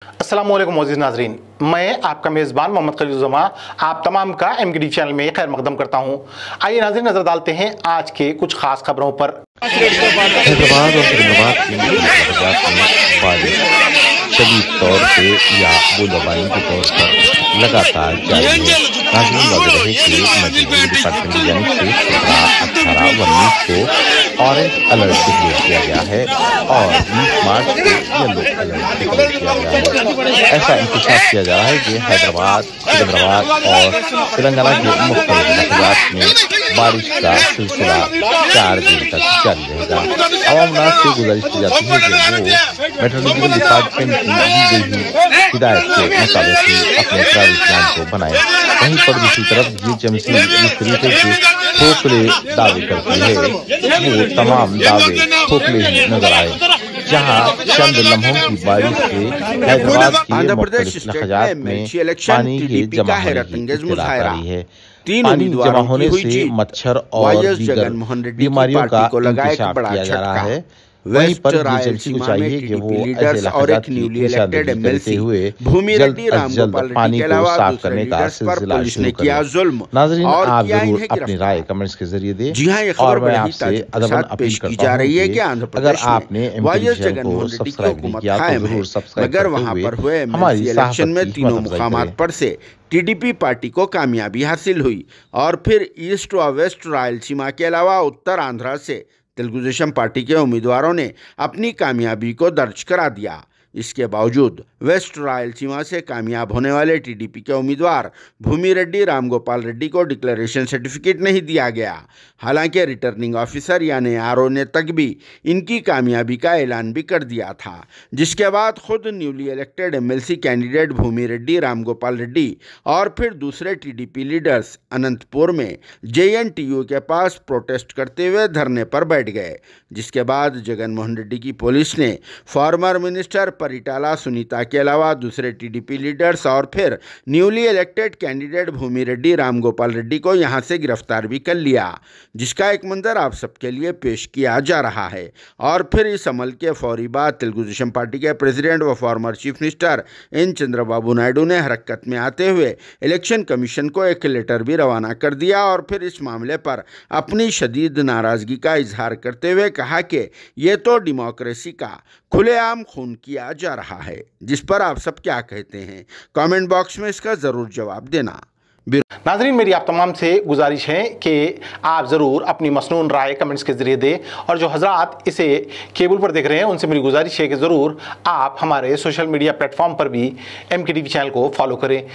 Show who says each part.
Speaker 1: अस्सलामुअलैकुम मोअज़्ज़िज़ नाज़रीन, मैं आपका मेज़बान मोहम्मद खलीलुज़्ज़मा आप तमाम का MKTV चैनल में खैर मकदम करता हूँ। आइए नाज़रीन, नज़र डालते हैं आज के कुछ खास खबरों पर।
Speaker 2: हैदराबाद और सिकंदराबाद में शदीद तौर पे या बूंदाबांदी के तौर पर लगातार जारी है। नाज़रीन, वाज़ेह रहे कि मेट्रोलॉजी डिपार्टमेंट की जानिब से 17, 18 व 19 को ऑरेंज अलर्ट डिक्लेयर किया गया है और 20 मार्च को येलो अलर्ट डिक्लेयर किया गया है। ऐसा इंतज़ार किया जा रहा है कि हैदराबाद, सिकंदराबाद और तेलंगाना के मुख्तलिफ इलाक़ात में बारिश का सिलसिला 4 दिन तक जारी रहेगा। आवाम नाज से गुजारिश की जाती है कि वो मेट्रोलॉजिकल डिपार्टमेंट की दी गई हिदायत के मुताबिक ही अपने ट्रैवल प्लान को बनाए। वहीं पर दूसरी तरफ GHMC जिस तरीके से खोखले दावे करती है वो तमाम दावे खोखले ही नजर आए। जहां चंद लम्हों की बारिश से हैदराबाद के मुख्तलिफ इलाक़ात में पानी के जमा होने की इत्तला जारी है। पानी जमा होने से मच्छर और दीगर बीमारियों का इंतशार किया जा रहा है। वहीं पर GHMC को चाहिए कि वो ऐसे इलाक़ात की निशानदेही करते हुए जल्द अज जल्द पानी को साफ करने का सिलसिला शुरू करें। नाज़रीन, आप जरूर अपनी राय कमेंट्स के जरिए दें और मैं आपसे अदबन अपील करता हूं कि अगर आपने MKTV चैनल को सब्सक्राइब नहीं किया तो जरूर सब्सक्राइब करते हुए हमारी इलेक्शन में तीनों मुकामात पर से
Speaker 3: TDP पार्टी को कामयाबी हासिल हुई और फिर ईस्ट व वेस्ट रायलसीमा के अलावा उत्तर आंध्रा से तेलुगु देशम पार्टी के उम्मीदवारों ने अपनी कामयाबी को दर्ज करा दिया। इसके बावजूद वेस्ट रायलसीमा से कामयाब होने वाले TDP के उम्मीदवार भूमि रेड्डी रामगोपाल रेड्डी को डिक्लेरेशन सर्टिफिकेट नहीं दिया गया। हालांकि रिटर्निंग ऑफिसर यानी RO ने तक भी इनकी कामयाबी का ऐलान भी कर दिया था, जिसके बाद खुद newly elected MLC candidate Bhumi Reddy Ramgopal Reddy और फिर दूसरे TDP लीडर्स अनंतपुर में JNTU के पास प्रोटेस्ट करते हुए धरने पर बैठ गए। जिसके बाद जगनमोहन रेड्डी की पुलिस ने फॉर्मर मिनिस्टर परिटाला सुनीता के अलावा दूसरे TDP लीडर्स और फिर newly elected candidate Bhumi Reddy Ramgopal Reddy को यहां से गिरफ्तार भी कर लिया, जिसका एक मंजर आप सबके लिए पेश किया जा रहा है। और फिर इस अमल के फौरी बाद तेलुगु देशम पार्टी के प्रेसिडेंट व former chief minister N Chandrababu Naidu ने हरकत में आते हुए इलेक्शन कमीशन को एक लेटर भी रवाना कर दिया और फिर इस मामले पर अपनी शदीद नाराजगी का इजहार करते हुए कहा कि ये तो डेमोक्रेसी का खुलेआम खून किया जा रहा है। जिस पर आप सब क्या कहते हैं, कमेंट बॉक्स में इसका ज़रूर जवाब देना।
Speaker 1: नाज़रीन, मेरी आप तमाम से गुजारिश है कि आप ज़रूर अपनी मसनून राय कमेंट्स के ज़रिए दें और जो हज़रात इसे केबल पर देख रहे हैं उनसे मेरी गुजारिश है कि ज़रूर आप हमारे सोशल मीडिया प्लेटफॉर्म पर भी MKTV चैनल को फॉलो करें।